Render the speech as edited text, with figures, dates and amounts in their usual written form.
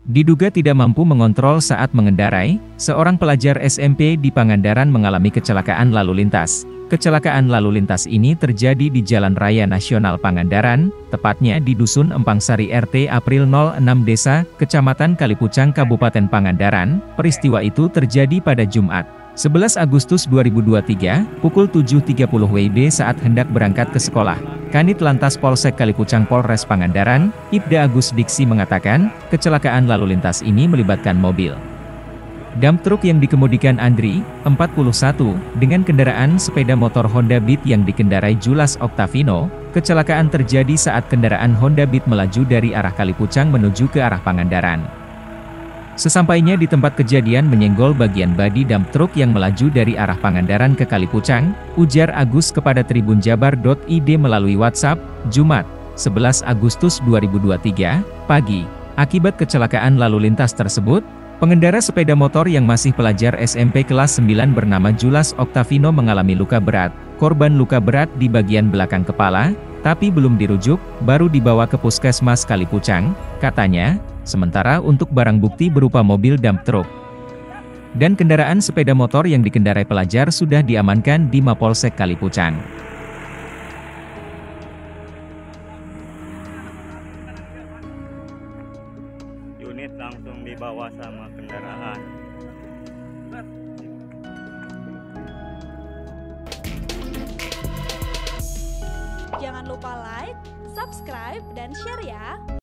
Diduga tidak mampu mengontrol saat mengendarai, seorang pelajar SMP di Pangandaran mengalami kecelakaan lalu lintas. Kecelakaan lalu lintas ini terjadi di Jalan Raya Nasional Pangandaran, tepatnya di Dusun Empangsari RT April 06 Desa, Kecamatan Kalipucang Kabupaten Pangandaran. Peristiwa itu terjadi pada Jumat, 11 Agustus 2023, pukul 7.30 WIB saat hendak berangkat ke sekolah. Kanit Lantas Polsek Kalipucang Polres Pangandaran, Ibda Agus Diksi mengatakan, kecelakaan lalu lintas ini melibatkan mobil dump truk yang dikemudikan Andri, 41, dengan kendaraan sepeda motor Honda Beat yang dikendarai Julas Octavino. Kecelakaan terjadi saat kendaraan Honda Beat melaju dari arah Kalipucang menuju ke arah Pangandaran. Sesampainya di tempat kejadian menyenggol bagian bodi dump truk yang melaju dari arah Pangandaran ke Kalipucang, ujar Agus kepada tribunjabar.id melalui WhatsApp, Jumat, 11 Agustus 2023, pagi. Akibat kecelakaan lalu lintas tersebut, pengendara sepeda motor yang masih pelajar SMP kelas 9 bernama Julas Octavino mengalami luka berat. Korban luka berat di bagian belakang kepala, tapi belum dirujuk, baru dibawa ke Puskesmas Kalipucang, katanya. Sementara untuk barang bukti berupa mobil dump truk dan kendaraan sepeda motor yang dikendarai pelajar sudah diamankan di Mapolsek Kalipucang. Unit langsung dibawa sama kendaraan. Jangan lupa like, subscribe, dan share ya.